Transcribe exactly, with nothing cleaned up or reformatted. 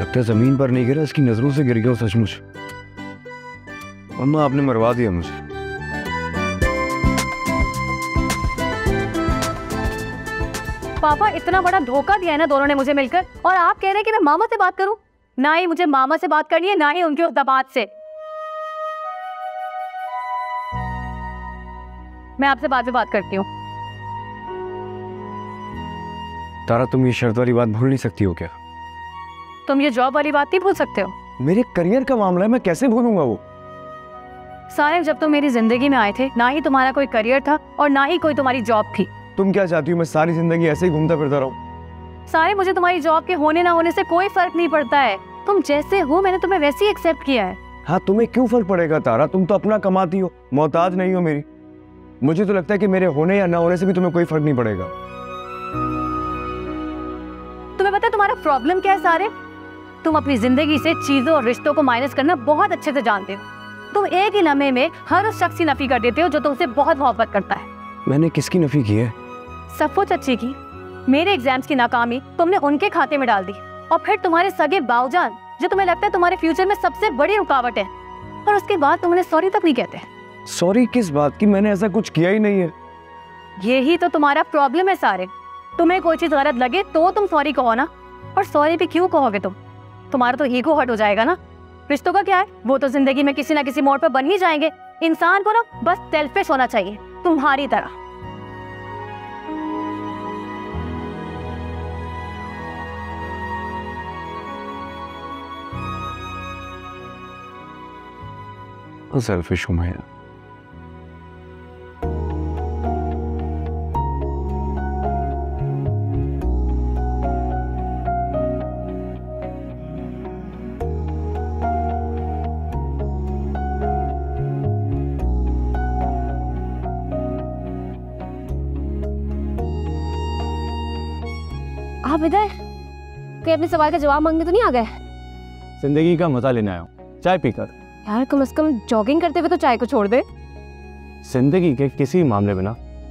लगता है जमीन पर नहीं गिरा, इसकी नजरों से गिर गया सचमुच। अम्मा आपने मरवा दिया मुझे। पापा इतना बड़ा धोखा दिया है ना दोनों ने मुझे मिलकर, और आप कह रहे हैं कि मैं मामा से बात करूं? ना ही मुझे मामा से बात करनी है, ना ही उनके उस दमाद से। मैं आपसे बाद में बात करती हूँ। तारा, तुम ये शर्त वाली बात भूल नहीं सकती हो क्या? तुम ये जॉब वाली बात नहीं भूल सकते हो? मेरे करियर का मामला है, मैं कैसे भूलूंगा वो? साहिब, जब तुम मेरी जिंदगी में आए थे ना ही तुम्हारा कोई करियर था और ना ही कोई तुम्हारी जॉब थी। तुम क्या चाहती हो, मैं सारी जिंदगी ऐसे ही घूमता फिरता रहूं? साहिब, मुझे तुम्हारी जॉब के होने ना होने से कोई फर्क नहीं पड़ता है। तुम जैसे हो मैंने तुम्हें वैसे ही एक्सेप्ट किया है। हाँ, तुम्हें क्यों फर्क पड़ेगा तारा? तुम तो अपना कमाती हो, मोहताज नहीं हो मेरी। मुझे तो लगता है कि मेरे होने या ना होने से भी तुम्हें कोई फर्क नहीं पड़ेगा। तुम्हें पता है तुम्हारा प्रॉब्लम क्या है सारे? तुम अपनी जिंदगी से चीजों और रिश्तों को माइनस करना बहुत अच्छे से जानते हो। तुम एक ही लम्हे में हर उस शख्स की नफी कर देते हो जो तुमसे बहुत मोहब्बत करता है। मैंने किसकी नफी की है? सफो चच्ची की। मेरे एग्जाम्स की नाकामी तुमने उनके खाते में डाल दी, और फिर तुम्हारे सगे बाऊजान जो तुम्हें लगता है तुम्हारे फ्यूचर में सबसे बड़ी रुकावट है, और उसके बाद तुम उन्हें सॉरी तक नहीं कहते। सॉरी किस बात की? मैंने ऐसा कुछ किया ही नहीं है। यही तो तुम्हारा प्रॉब्लम है सारे। तुम्हें कोई चीज गलत लगे तो तुम सॉरी कहो ना, और सॉरी भी क्यों कहोगे तुम? तुम्हारा तो ईगो हर्ट हो जाएगा ना। रिश्तों का क्या है, वो तो जिंदगी में किसी ना किसी मोड़ पर बन ही जाएंगे। इंसान को ना बस सेल्फिश होना चाहिए, तुम्हारी तरह। सेल्फिश हूं मैं। आप इधर कोई अपने सवाल का जवाब मांगने तो नहीं आ गए? जिंदगी का मजा लेने आया हूँ, चाय पीकर। यार कम से कम जॉगिंग करते हुए तो चाय को छोड़ दे। जिंदगी के किसी मामले में ना